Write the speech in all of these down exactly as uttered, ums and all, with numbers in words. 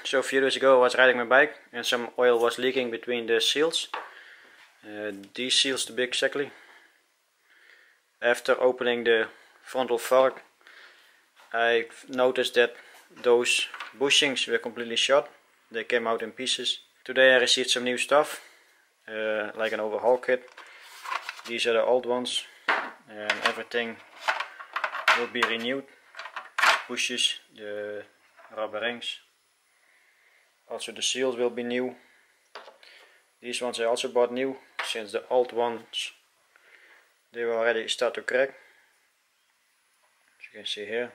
So a few days ago I was riding my bike and some oil was leaking between the seals. Uh, these seals to be exactly. After opening the frontal fork, I noticed that those bushings were completely shot. They came out in pieces. Today I received some new stuff, uh, like an overhaul kit. These are the old ones, and everything will be renewed. Bushes, the rubber rings. Also the seals will be new. These ones I also bought new, since the old ones, they were already start to crack. As you can see here.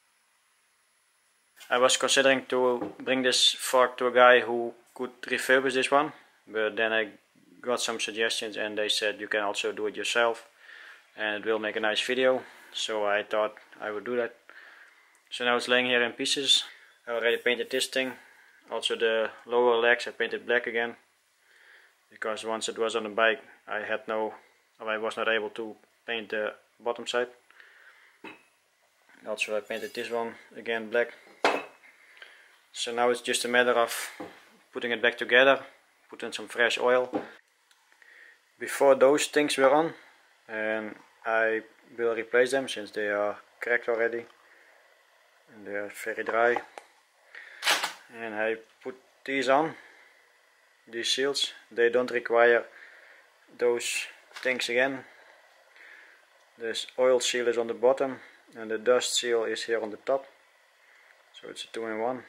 I was considering to bring this fork to a guy who could refurbish this one, but then I got some suggestions and they said you can also do it yourself and it will make a nice video, so I thought I would do that. So now it's laying here in pieces. I already painted this thing. Also the lower legs I painted black again, because once it was on the bike I had no, or I was not able to paint the bottom side. Also I painted this one again black. So now it's just a matter of putting it back together, put in some fresh oil. Before those things were on, and I will replace them since they are cracked already and they are very dry. And I put these on, these seals. They don't require those things again. This oil seal is on the bottom and the dust seal is here on the top. So it's a two in one.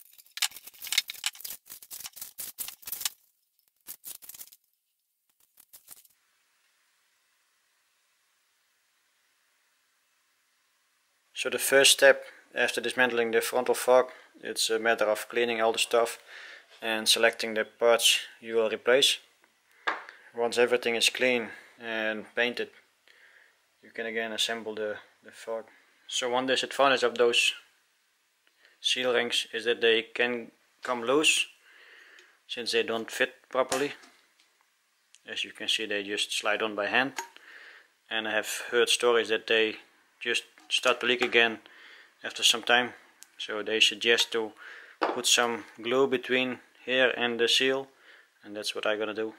So the first step after dismantling the frontal fork, it's a matter of cleaning all the stuff and selecting the parts you will replace. Once everything is clean and painted, you can again assemble the, the fork. So one disadvantage of those seal rings is that they can come loose since they don't fit properly. As you can see, they just slide on by hand, and I have heard stories that they just start to leak again after some time. So they suggest to put some glue between here and the seal, and that's what I'm gonna do.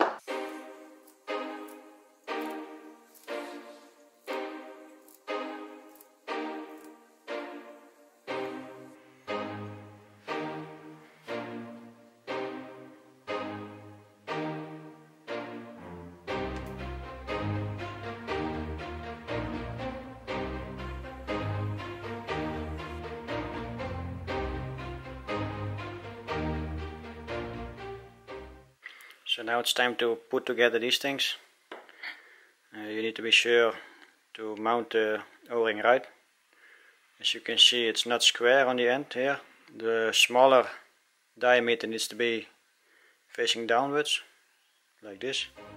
So now it's time to put together these things. Uh, you need to be sure to mount the O-ring right. As you can see, it's not square on the end here. The smaller diameter needs to be facing downwards, like this.